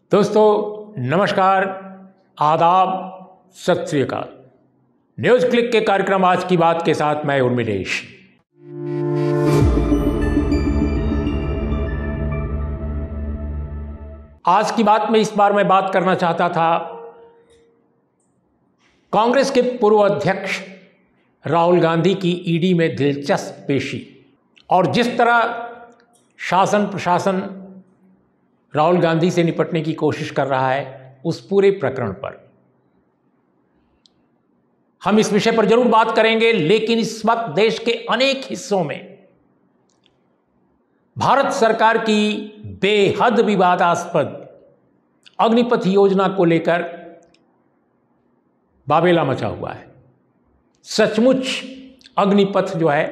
दोस्तों नमस्कार, आदाब, सत श्री अकाल। न्यूज क्लिक के कार्यक्रम आज की बात के साथ मैं उर्मिलेश। आज की बात में इस बार मैं बात करना चाहता था कांग्रेस के पूर्व अध्यक्ष राहुल गांधी की ईडी में दिलचस्प पेशी और जिस तरह शासन प्रशासन राहुल गांधी से निपटने की कोशिश कर रहा है उस पूरे प्रकरण पर हम इस विषय पर जरूर बात करेंगे। लेकिन इस वक्त देश के अनेक हिस्सों में भारत सरकार की बेहद विवादास्पद अग्निपथ योजना को लेकर बाबेला मचा हुआ है। सचमुच अग्निपथ जो है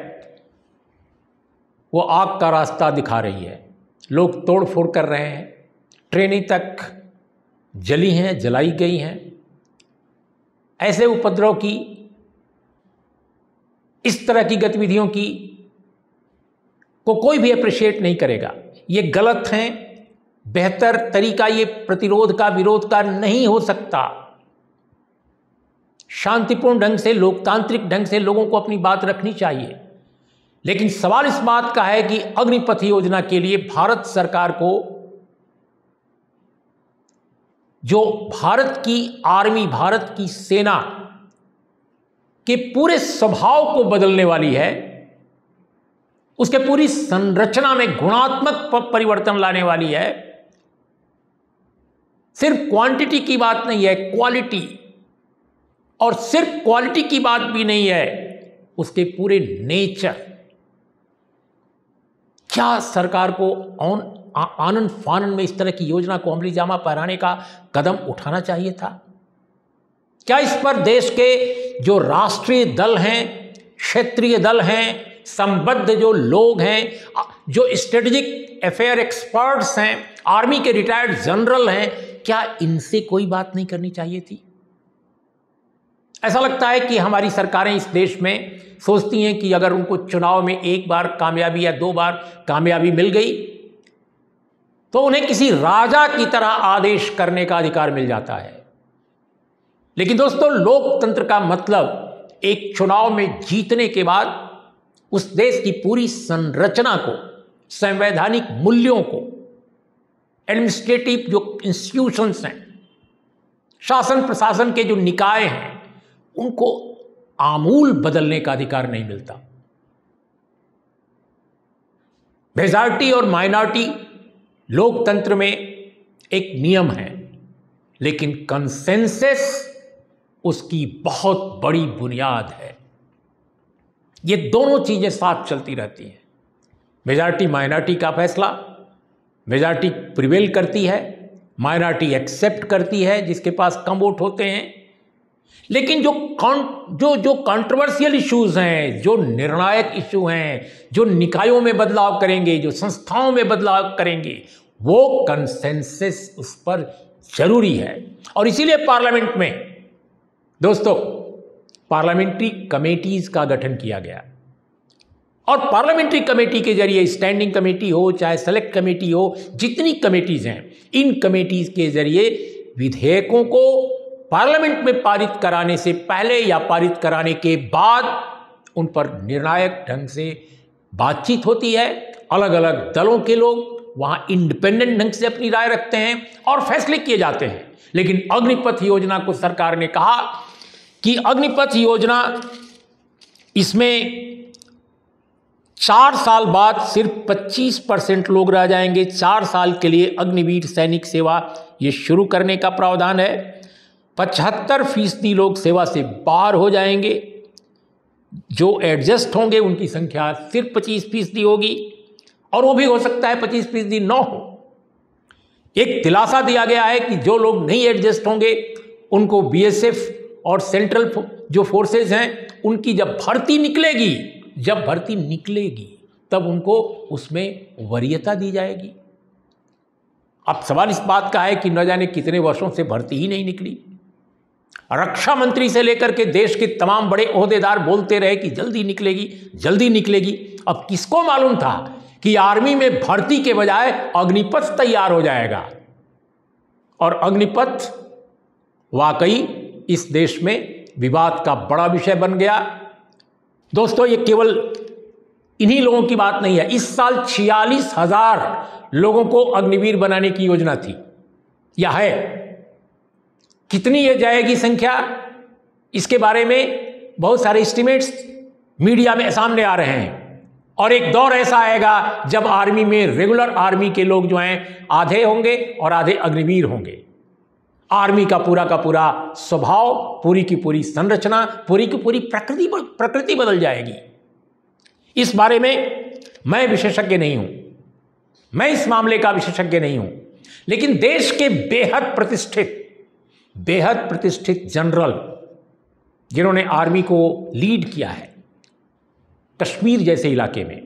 वो आग का रास्ता दिखा रही है। लोग तोड़फोड़ कर रहे हैं, ट्रेनें तक जली हैं, जलाई गई हैं। ऐसे उपद्रव की, इस तरह की गतिविधियों की को कोई भी अप्रिशिएट नहीं करेगा। ये गलत हैं। बेहतर तरीका ये प्रतिरोध का, विरोध का नहीं हो सकता। शांतिपूर्ण ढंग से, लोकतांत्रिक ढंग से लोगों को अपनी बात रखनी चाहिए। लेकिन सवाल इस बात का है कि अग्निपथ योजना के लिए भारत सरकार को, जो भारत की आर्मी, भारत की सेना के पूरे स्वभाव को बदलने वाली है, उसके पूरी संरचना में गुणात्मक परिवर्तन लाने वाली है। सिर्फ क्वांटिटी की बात नहीं है, क्वालिटी, और सिर्फ क्वालिटी की बात भी नहीं है, उसके पूरे नेचर। क्या सरकार को आनन फानन में इस तरह की योजना को अमली जामा पहनाने का कदम उठाना चाहिए था? क्या इस पर देश के जो राष्ट्रीय दल हैं, क्षेत्रीय दल हैं, संबद्ध जो लोग हैं, जो स्ट्रेटेजिक अफेयर एक्सपर्ट्स हैं, आर्मी के रिटायर्ड जनरल हैं, क्या इनसे कोई बात नहीं करनी चाहिए थी? ऐसा लगता है कि हमारी सरकारें इस देश में सोचती हैं कि अगर उनको चुनाव में एक बार कामयाबी या दो बार कामयाबी मिल गई तो उन्हें किसी राजा की तरह आदेश करने का अधिकार मिल जाता है। लेकिन दोस्तों, लोकतंत्र का मतलब एक चुनाव में जीतने के बाद उस देश की पूरी संरचना को, संवैधानिक मूल्यों को, एडमिनिस्ट्रेटिव जो इंस्टीट्यूशंस हैं, शासन प्रशासन के जो निकाय हैं, उनको आमूल बदलने का अधिकार नहीं मिलता। मेजॉरिटी और माइनॉरिटी लोकतंत्र में एक नियम है, लेकिन कंसेंसस उसकी बहुत बड़ी बुनियाद है। ये दोनों चीजें साथ चलती रहती हैं। मेजॉरिटी माइनॉरिटी का फैसला, मेजॉरिटी प्रिवेल करती है, माइनॉरिटी एक्सेप्ट करती है जिसके पास कम वोट होते हैं। लेकिन जो कंट्रोवर्शियल इश्यूज हैं, जो निर्णायक इशू हैं, जो निकायों में बदलाव करेंगे, जो संस्थाओं में बदलाव करेंगे, वो कंसेंसस उस पर जरूरी है। और इसीलिए पार्लियामेंट में दोस्तों पार्लियामेंट्री कमेटीज का गठन किया गया। और पार्लियामेंट्री कमेटी के जरिए, स्टैंडिंग कमेटी हो चाहे सेलेक्ट कमेटी हो, जितनी कमेटीज हैं, इन कमेटीज के जरिए विधेयकों को पार्लियामेंट में पारित कराने से पहले या पारित कराने के बाद उन पर निर्णायक ढंग से बातचीत होती है। अलग अलग दलों के लोग वहां इंडिपेंडेंट ढंग से अपनी राय रखते हैं और फैसले किए जाते हैं। लेकिन अग्निपथ योजना को सरकार ने कहा कि अग्निपथ योजना, इसमें 4 साल बाद सिर्फ 25% लोग रह जाएंगे। 4 साल के लिए अग्निवीर सैनिक सेवा ये शुरू करने का प्रावधान है। 75% लोग सेवा से बाहर हो जाएंगे। जो एडजस्ट होंगे उनकी संख्या सिर्फ 25% होगी, और वो भी हो सकता है 25% न हो। एक दिलासा दिया गया है कि जो लोग नहीं एडजस्ट होंगे उनको बीएसएफ और सेंट्रल जो फोर्सेज हैं उनकी जब भर्ती निकलेगी तब उनको उसमें वरीयता दी जाएगी। अब सवाल इस बात का है कि न जाने कितने वर्षों से भर्ती ही नहीं निकली। रक्षा मंत्री से लेकर के देश के तमाम बड़े ओहदेदार बोलते रहे कि जल्दी निकलेगी, जल्दी निकलेगी। अब किसको मालूम था कि आर्मी में भर्ती के बजाय अग्निपथ तैयार हो जाएगा। और अग्निपथ वाकई इस देश में विवाद का बड़ा विषय बन गया। दोस्तों, ये केवल इन्हीं लोगों की बात नहीं है। इस साल 46,000 लोगों को अग्निवीर बनाने की योजना थी या है। कितनी ये जाएगी संख्या, इसके बारे में बहुत सारे एस्टिमेट्स मीडिया में सामने आ रहे हैं। और एक दौर ऐसा आएगा जब आर्मी में, रेगुलर आर्मी के लोग जो हैं आधे होंगे और आधे अग्निवीर होंगे। आर्मी का पूरा स्वभाव, पूरी की पूरी संरचना, पूरी की पूरी प्रकृति बदल जाएगी। इस बारे में मैं विशेषज्ञ नहीं हूं, मैं इस मामले का विशेषज्ञ नहीं हूं, लेकिन देश के बेहद प्रतिष्ठित जनरल जिन्होंने आर्मी को लीड किया है कश्मीर जैसे इलाके में,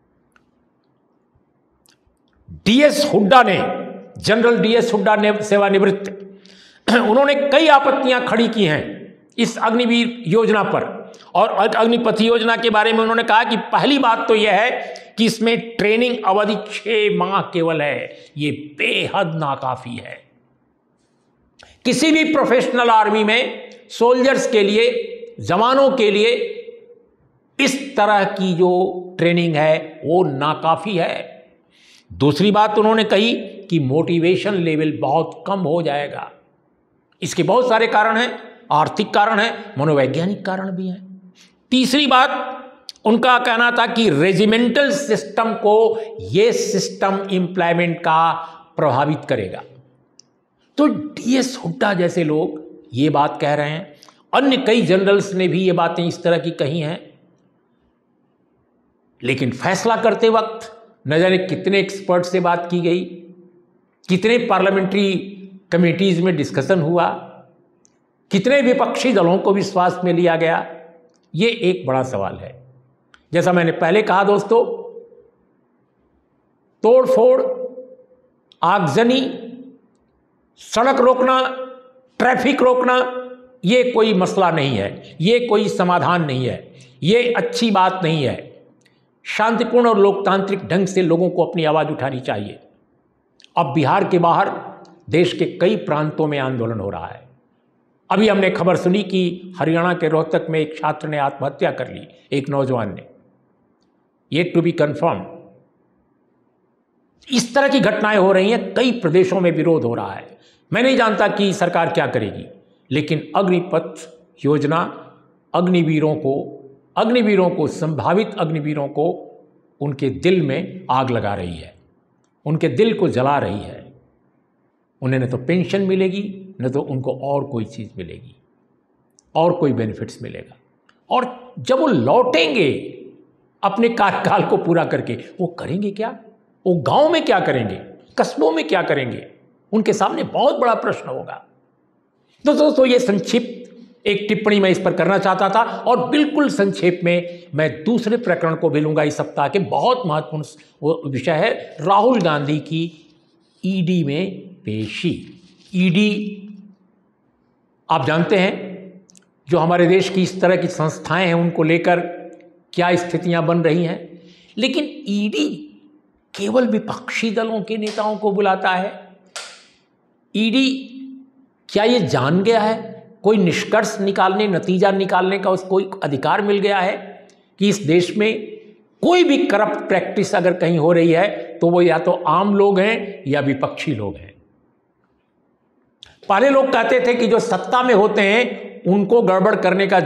डीएस हुड्डा ने, जनरल डीएस हुड्डा ने, सेवानिवृत्त, उन्होंने कई आपत्तियां खड़ी की हैं इस अग्निवीर योजना पर। और अग्निपथ योजना के बारे में उन्होंने कहा कि पहली बात तो यह है कि इसमें ट्रेनिंग अवधि 6 माह केवल है। ये बेहद नाकाफी है। किसी भी प्रोफेशनल आर्मी में सोल्जर्स के लिए, जवानों के लिए इस तरह की जो ट्रेनिंग है वो नाकाफी है। दूसरी बात उन्होंने कही कि मोटिवेशन लेवल बहुत कम हो जाएगा। इसके बहुत सारे कारण हैं, आर्थिक कारण हैं, मनोवैज्ञानिक कारण भी हैं। तीसरी बात उनका कहना था कि रेजिमेंटल सिस्टम को यह सिस्टम इंप्लीमेंट का प्रभावित करेगा। तो डीएस हुड्डा जैसे लोग ये बात कह रहे हैं, अन्य कई जनरल्स ने भी ये बातें इस तरह की कही हैं। लेकिन फैसला करते वक्त न जाने कितने एक्सपर्ट से बात की गई, कितने पार्लियामेंट्री कमेटीज में डिस्कशन हुआ, कितने विपक्षी दलों को विश्वास में लिया गया, ये एक बड़ा सवाल है। जैसा मैंने पहले कहा दोस्तों, तोड़फोड़, आगजनी, सड़क रोकना, ट्रैफिक रोकना, ये कोई मसला नहीं है, ये कोई समाधान नहीं है, ये अच्छी बात नहीं है। शांतिपूर्ण और लोकतांत्रिक ढंग से लोगों को अपनी आवाज़ उठानी चाहिए। अब बिहार के बाहर देश के कई प्रांतों में आंदोलन हो रहा है। अभी हमने खबर सुनी कि हरियाणा के रोहतक में एक छात्र ने आत्महत्या कर ली, एक नौजवान ने। ये टू बी कंफर्म। इस तरह की घटनाएं हो रही हैं, कई प्रदेशों में विरोध हो रहा है। मैं नहीं जानता कि सरकार क्या करेगी, लेकिन अग्निपथ योजना अग्निवीरों को, संभावित अग्निवीरों को उनके दिल में आग लगा रही है, उनके दिल को जला रही है। उन्हें न तो पेंशन मिलेगी, न तो उनको और कोई चीज़ मिलेगी, और कोई बेनिफिट्स मिलेगा। और जब वो लौटेंगे अपने कार्यकाल को पूरा करके, वो करेंगे क्या? वो गांव में क्या करेंगे, कस्बों में क्या करेंगे? उनके सामने बहुत बड़ा प्रश्न होगा। तो दोस्तों, ये संक्षिप्त एक टिप्पणी मैं इस पर करना चाहता था। और बिल्कुल संक्षेप में मैं दूसरे प्रकरण को भी लूंगा इस सप्ताह के। बहुत महत्वपूर्ण वो विषय है राहुल गांधी की ईडी में पेशी। ईडी, आप जानते हैं जो हमारे देश की इस तरह की संस्थाएं हैं उनको लेकर क्या स्थितियां बन रही हैं। लेकिन ईडी केवल विपक्षी दलों के नेताओं को बुलाता है। ईडी क्या ये जान गया है, कोई निष्कर्ष निकालने, नतीजा निकालने का उसको कोई अधिकार मिल गया है कि इस देश में कोई भी करप्ट प्रैक्टिस अगर कहीं हो रही है तो वो या तो आम लोग हैं या विपक्षी लोग हैं। पहले लोग कहते थे कि जो सत्ता में होते हैं उनको गड़बड़ करने का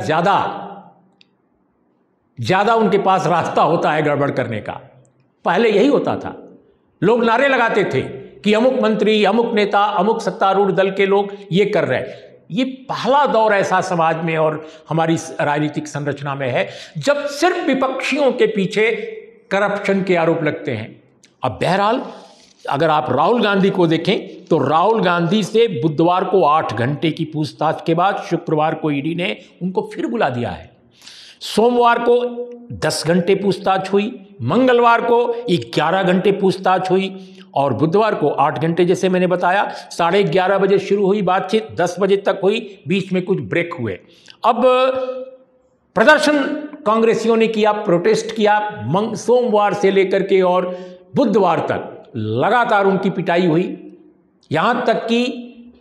ज्यादा उनके पास रास्ता होता है गड़बड़ करने का। पहले यही होता था। लोग नारे लगाते थे कि अमुक मंत्री, अमुक नेता, अमुक सत्तारूढ़ दल के लोग ये कर रहे हैं। ये पहला दौर ऐसा समाज में और हमारी राजनीतिक संरचना में है जब सिर्फ विपक्षियों के पीछे करप्शन के आरोप लगते हैं। अब बहरहाल अगर आप राहुल गांधी को देखें तो राहुल गांधी से बुधवार को 8 घंटे की पूछताछ के बाद शुक्रवार को ईडी ने उनको फिर बुला दिया है। सोमवार को 10 घंटे पूछताछ हुई, मंगलवार को 11 घंटे पूछताछ हुई और बुधवार को 8 घंटे, जैसे मैंने बताया। 11:30 बजे शुरू हुई बातचीत, 10 बजे तक हुई, बीच में कुछ ब्रेक हुए। अब प्रदर्शन कांग्रेसियों ने किया, प्रोटेस्ट किया। सोमवार से लेकर के और बुधवार तक लगातार उनकी पिटाई हुई, यहां तक कि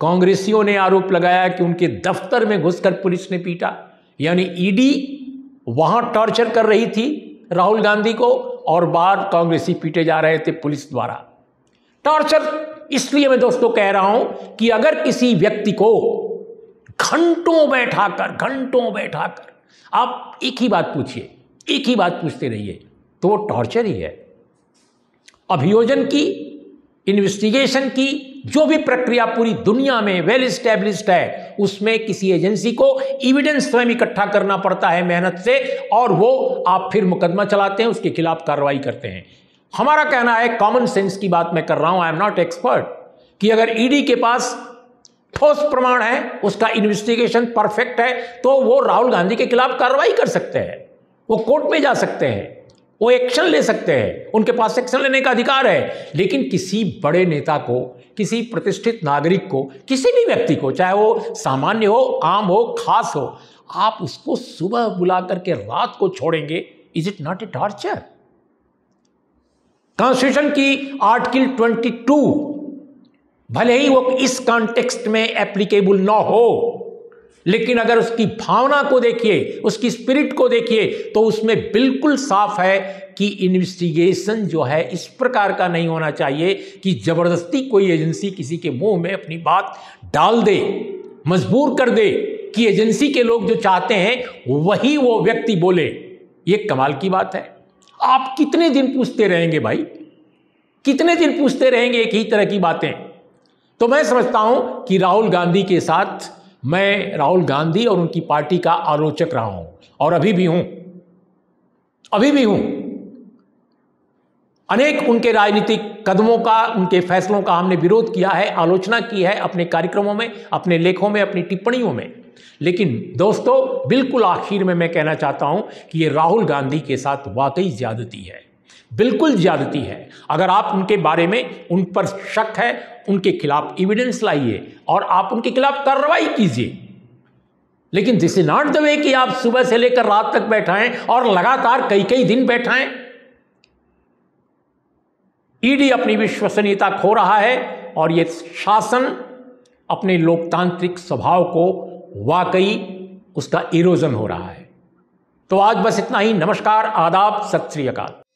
कांग्रेसियों ने आरोप लगाया कि उनके दफ्तर में घुसकर पुलिस ने पीटा, यानी ईडी वहां टॉर्चर कर रही थी राहुल गांधी को और बाहर कांग्रेसी पीटे जा रहे थे पुलिस द्वारा। टॉर्चर इसलिए मैं दोस्तों कह रहा हूं कि अगर किसी व्यक्ति को घंटों बैठाकर आप एक ही बात पूछिए, एक ही बात पूछते रहिए, तो वो टॉर्चर ही है। अभियोजन की, इन्वेस्टिगेशन की जो भी प्रक्रिया पूरी दुनिया में वेल एस्टैब्लिश्ड है, उसमें किसी एजेंसी को एविडेंस स्वयं इकट्ठा करना पड़ता है मेहनत से, और वो आप फिर मुकदमा चलाते हैं, उसके खिलाफ कार्रवाई करते हैं। हमारा कहना है, कॉमन सेंस की बात मैं कर रहा हूं, आई एम नॉट एक्सपर्ट, कि अगर ईडी के पास ठोस प्रमाण है, उसका इन्वेस्टिगेशन परफेक्ट है, तो वो राहुल गांधी के खिलाफ कार्रवाई कर सकते हैं, वो कोर्ट में जा सकते हैं, वो एक्शन ले सकते हैं, उनके पास एक्शन लेने का अधिकार है। लेकिन किसी बड़े नेता को, किसी प्रतिष्ठित नागरिक को, किसी भी व्यक्ति को, चाहे वो सामान्य हो, आम हो, खास हो, आप उसको सुबह बुला करके रात को छोड़ेंगे? Is it not a torture? Constitution की आर्टिकल 22 भले ही वो इस कॉन्टेक्स्ट में एप्लीकेबल ना हो, लेकिन अगर उसकी भावना को देखिए, उसकी स्पिरिट को देखिए, तो उसमें बिल्कुल साफ है कि इन्वेस्टिगेशन जो है इस प्रकार का नहीं होना चाहिए कि जबरदस्ती कोई एजेंसी किसी के मुंह में अपनी बात डाल दे, मजबूर कर दे कि एजेंसी के लोग जो चाहते हैं वही वो व्यक्ति बोले। ये कमाल की बात है। आप कितने दिन पूछते रहेंगे भाई, कितने दिन पूछते रहेंगे एक ही तरह की बातें? तो मैं समझता हूं कि राहुल गांधी के साथ, मैं राहुल गांधी और उनकी पार्टी का आलोचक रहा हूं और अभी भी हूं। अनेक उनके राजनीतिक कदमों का, उनके फैसलों का हमने विरोध किया है, आलोचना की है अपने कार्यक्रमों में, अपने लेखों में, अपनी टिप्पणियों में। लेकिन दोस्तों, बिल्कुल आखिर में मैं कहना चाहता हूं कि ये राहुल गांधी के साथ वाकई ज्यादती है, बिल्कुल ज्यादती है। अगर आप उनके बारे में, उन पर शक है, उनके खिलाफ एविडेंस लाइए और आप उनके खिलाफ कार्रवाई कीजिए। लेकिन this is not the way कि आप सुबह से लेकर रात तक बैठाएं और लगातार कई कई दिन बैठाएं। ईडी अपनी विश्वसनीयता खो रहा है और यह शासन अपने लोकतांत्रिक स्वभाव को वाकई उसका इरोजन हो रहा है। तो आज बस इतना ही। नमस्कार, आदाब, सत श्री अकाल।